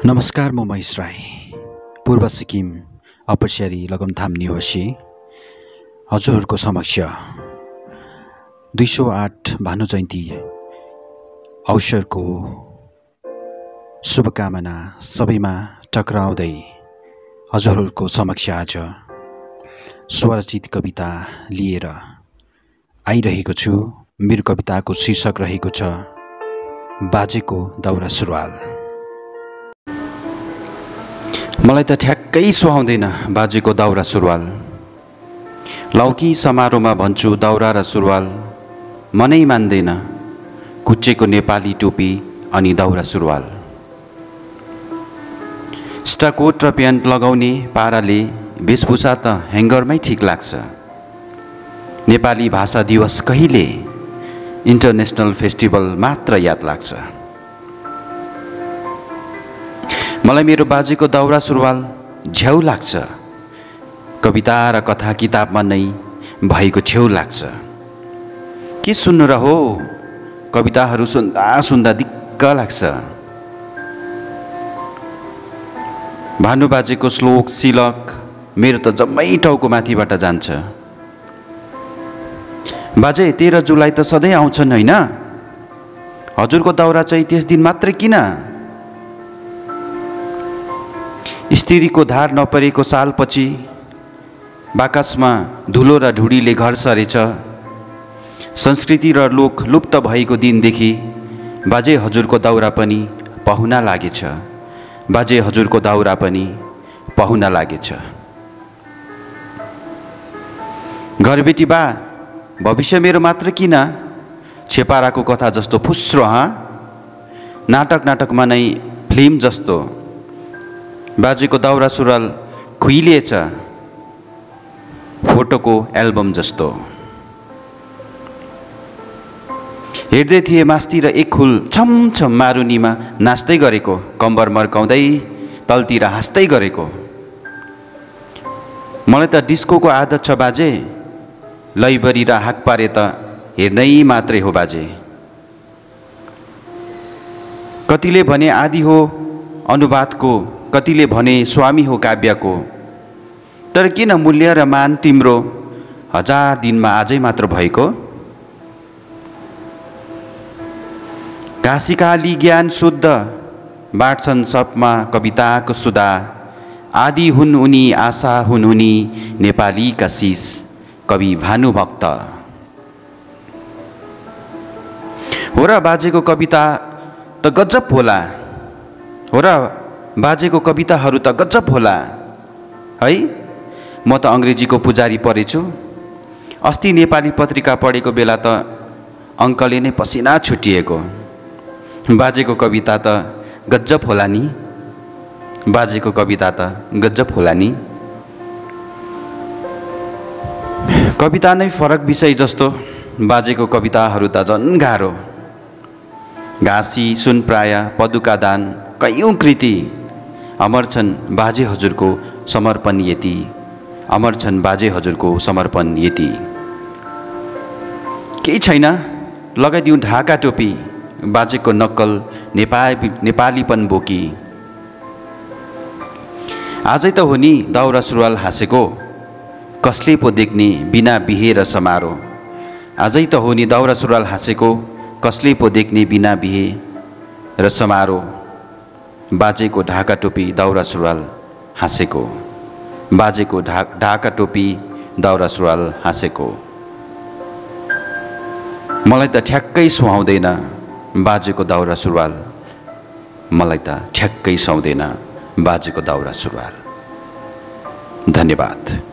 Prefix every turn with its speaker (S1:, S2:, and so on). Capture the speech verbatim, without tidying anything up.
S1: नमस्कार, म महेश राई, पूर्व सिक्किम अपरस्यारी लगमथाम निवासी हजुरहरूको समक्ष दुई सौ आठ भानु जयन्ती अवसरको शुभकामना सबैमा टक्राउँदै हजुरहरूको समक्ष आज स्वरचित कविता लिएर आइरहेको छु। मेरो कविताको शीर्षक रहेको छ बाजेको दौरा सुरुवाल। मलाई त ठ्याक्कै सुहाउँदैन बाजेको दौरा सुरुवाल। लौकी समारोहमा भन्छु दौरा र सुरुवाल, मनै मान्दैन कुच्चेको नेपाली टोपी अनि दौरा सुरुवाल। स्टाकोट र प्यान्ट लगाउने पाराले वेशभूषा त ह्याङ्गरमै ठिक लाग्छ। नेपाली भाषा दिवस कहिले इन्टरनेसनल फेस्टिभल मात्र याद लाग्छ। मलाई मेरो बाजेको दौरा सुरुवाल झ्याउ लाग्छ। कविता र कथा किताबमा नै भएको छेउ लाग्छ। के सुन्नु र हो, कविताहरू सुन्दा सुन्दा दिक्क लाग्छ। भानु बाजेको श्लोक शिलक मेरो त जम्मै टाउको माथिबाट जान्छ। बाजे तेह्र जुलाई त सधैँ आउँछन् होइन? हजुरको दौरा चाहिँ त्यस दिन मात्रै किन? स्त्रीको धार नपरेको सालपछि बाकसमा धुलो र ढुडीले घर सरेछ। संस्कृति र लोक लुप्त भएको दिनदेखि बाजे हजुरको दौरा पनि पाहुना लागेछ। बाजे हजुरको दौरा पनि पाहुना लागेछ। घरबेटी बा भविष्य मेरो मात्र किन? छेपाराको कथा जस्तो फुस्रो हाँ? नाटक नाटकमा नै फिल्म जस्तो बाजेको दौरा सुरुवाल खुइलिएछ, फोटोको एल्बम जस्तो। हेर्दै थिए मास्ती र एक खुल छमछम मारुनीमा नाच्दै गरेको, कम्बर मर्काउँदै तलतिर हाँस्दै गरेको। मलाई त डिस्कोको आदत छ बाजे, लैबरी र हाक पारे त हेर्नै मात्रै हो बाजे। कतिले भने आदि हो अनुवादको, कतिले भने स्वामी हो काव्यको, तर किन मूल्य र मान तिम्रो हजार दिनमा आजै मात्र भएको? काशीकाली ज्ञान शुद्ध बाँड्छन् सबमा कविताको सुधा। आदि हुन् उनी, आशा हुन् उनी, नेपाली कशिश कवि भानुभक्त। हो र बाजेको कविता त गजब होला, हो र बाजेको कविताहरू त गजब होला है। म त अङ्ग्रेजीको पुजारी परेछु। अस्ति नेपाली पत्रिका पढेको बेला त अङ्कले नै पसिना छुटिएको। बाजेको कविता त गजब होला नि, बाजेको कविता त गजब होला नि। कविता नै फरक विषय जस्तो बाजेको कविताहरू त झन् गाह्रो। घाँसी सुनप्राय पदुका दान कैयौँ कृति अमर छन् बाजे हजुरको समर्पण यति, अमर छन् बाजे हजुरको समर्पण यति। केही छैन लगाइदिउँ ढाका टोपी, बाजेको नक्कल नेपाली नेपालीपन बोकी। आजै त हो नि दौरा सुरुवाल हाँसेको, कसले पो देख्ने बिना बिहे र समारोह। आजै त हो नि दौरा सुरुवाल हाँसेको, कसले पो देख्ने बिना बिहे र समारोह। बाजेको ढाका टोपी दौरा सुरुवाल हाँसेको, बाजेको ढा ढाका टोपी दौरा सुरुवाल हाँसेको। मलाई त ठ्याक्कै सुहाउँदैन बाजेको दौरा सुरुवाल, मलाई त ठ्याक्कै सुहाउँदैन बाजेको दौरा सुरुवाल। धन्यवाद।